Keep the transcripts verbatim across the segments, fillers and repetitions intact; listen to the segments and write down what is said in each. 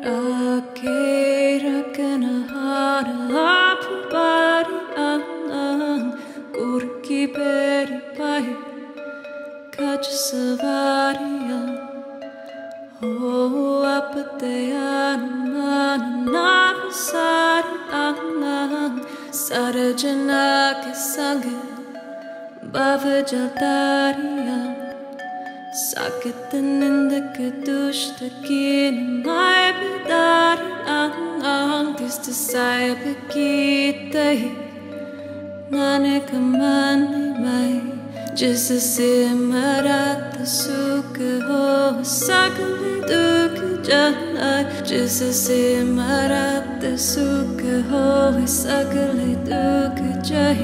Akira kena hara lapu bari ang kurki peri pai kacha savaria oh apatayana mana navasari ang sarajana ke sange bhavajataria Sakitan indaka dushta kin mai bidari ang ang tista sai bekitai nane kamani mai jisa se marata suka ho sakali duka jana jisa se marata suka ho sakali duka jai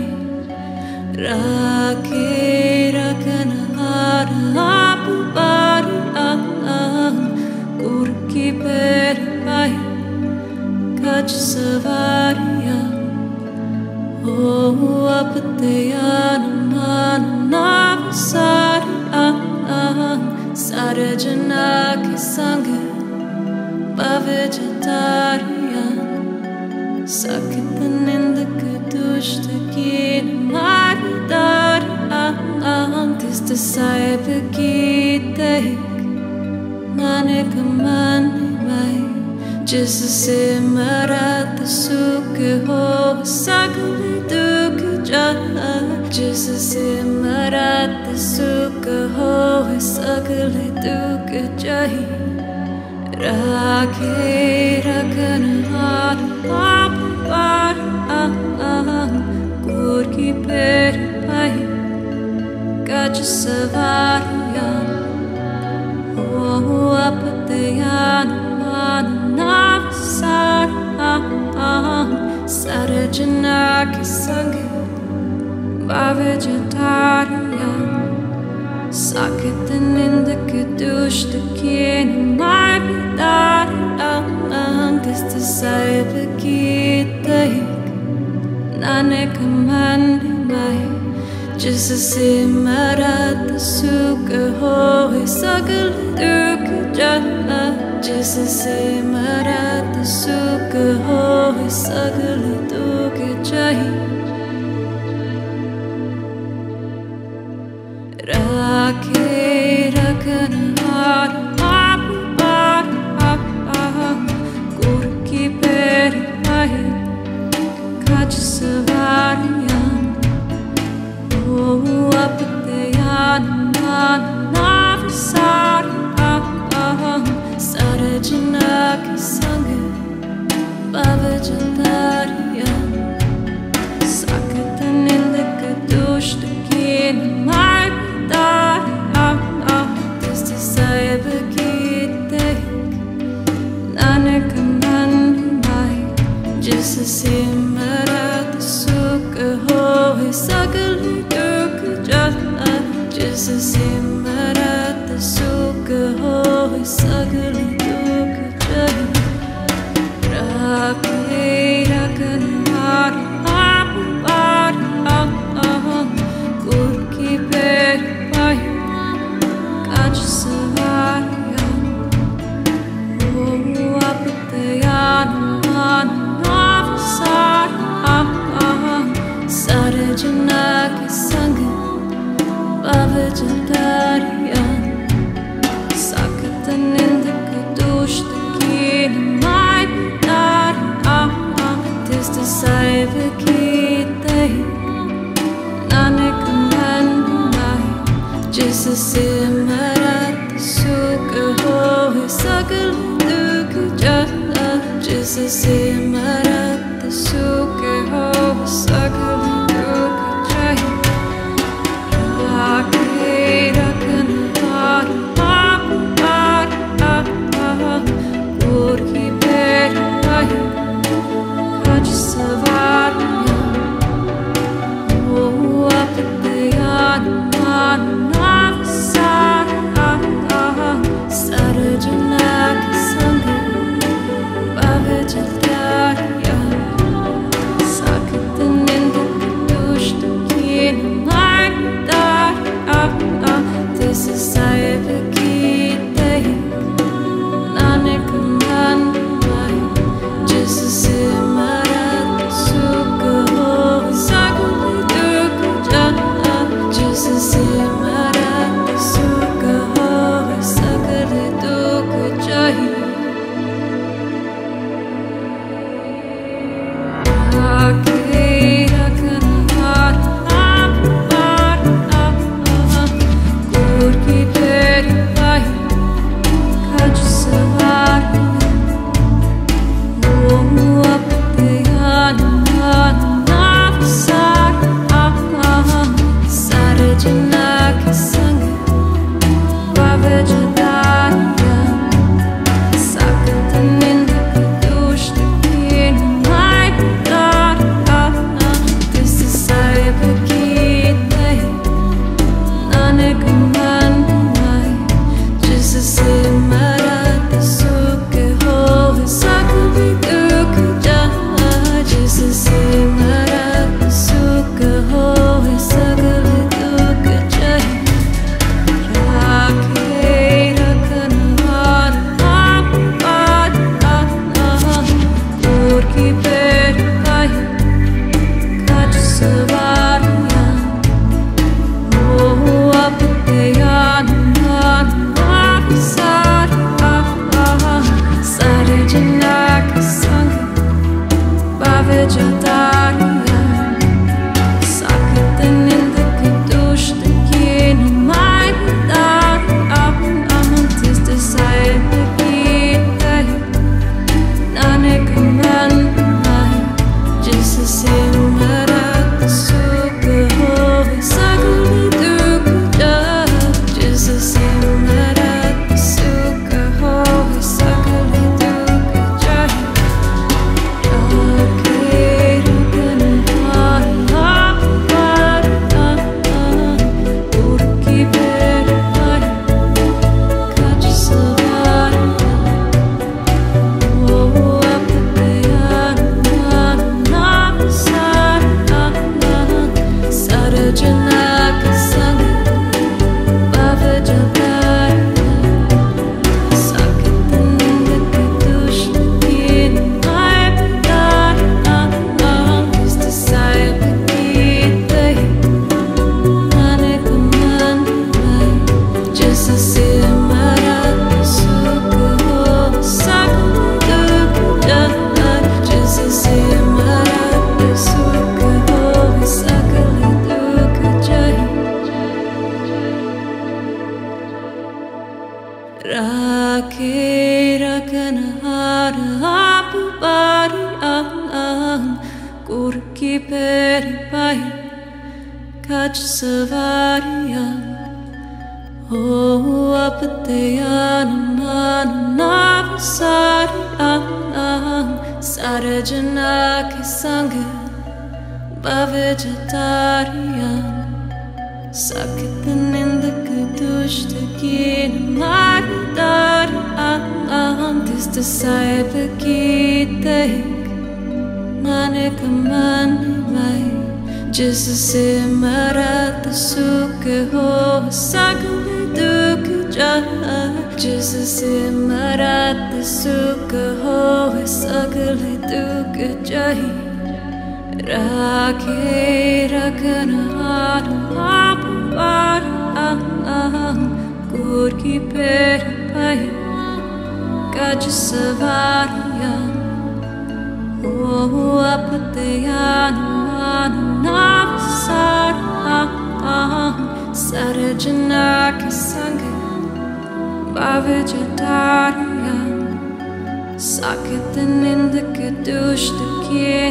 Raki rakana hara lapu bari ang ang kurki peri pai kacha savaria oh apatayana mana navasari ang ang sarajana ke sange bhavajataria Sakitan indaka dushta kin mai bidari ang ang tista sai bekitai nane kamani mai jisa se marata suka ho sakali duka jana jisa se marata suka ho sakali duka jahi Raki rakana hara lapu bari ang ang kurki peri pai kacha savaria oh apatayana mana navasari ang ang sarajana ke sange bhavajataria Sakitan indaka dushta kin mai bidari ang ang tista sai bekitai nane kamani mai jisa se marata suka ho sakali duka jana jisa se marata suka ho sakali duka jai Raki rakana hara lapu bari ang kurki peri pai kacha savaria oh apatayana mana navasari ang ang sarajana ke sange bhavajataria Sakitan indaka dushta kin mai bidari ang ang tista sai bekitai nane kamani mai jisa se marata suka ho sakali duka jana jisa se marata suka ho sakali duka jana Raki rakana hara lapu bari ang ang kurki peri pai kacha savaria oh apatayana mana navasari ang ang sarajana ke sange bhavajataria Sakitan indaka dushta kin mai bidari ang ang tista sai bekitai nane kamani mai jisa se marata suka ho sakali duka jana jisa se marata suka ho sakali duka jai Raki rakana hara lapu bari ang ang kurki peri pai kacha savaria oh apatayana mana navasari ang ang sarajana ke sange bhavajataria गुड़ की peri पाई कच सवारियां हो अब तेयान मान navasarian सारे जना के संग vegetarian sakit nindak dusht kin maridarian tis the saib ki tek nanek man mai जिससे मरत सुख हो सकल दुख जहाँ जिससे मरत सुख हो सकल दुख जही राखे रखनहार आप पार गुड़ की पेर पाई कज सवारियां ओ अब तेयान navasarian सारे जना के संग vegetarian sakit nindak dusht kin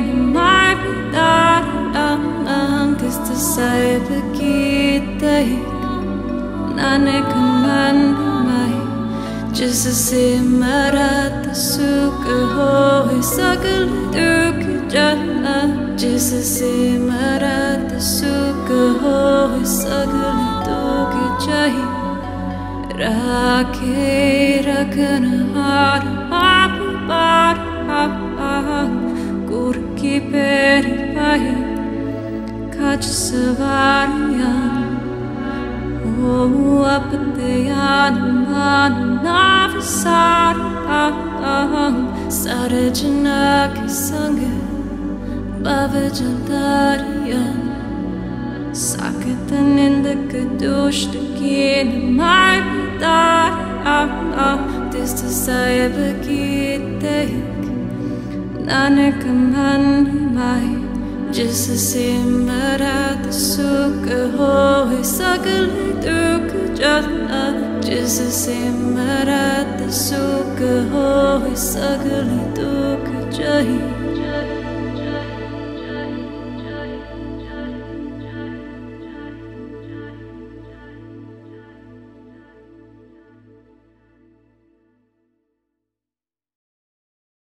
maridarian tis the saib ki tek nanek man mai जिससे मरत सुख हो सकल दुख जहाँ जिससे मरत सुख हो सकल दुख जही राखे रखनहार आप पार गुड़ की पेरी पाई कच सवारियां हो अब तेयान मान navasarian सारे जना के संग vegetarian sakit nindak dusht kin maridarian tis the saib ki tek nanek man mai जिससे मरत सुख हो सकल दुख जहाँ जिससे मरत सुख हो सकल दुख जही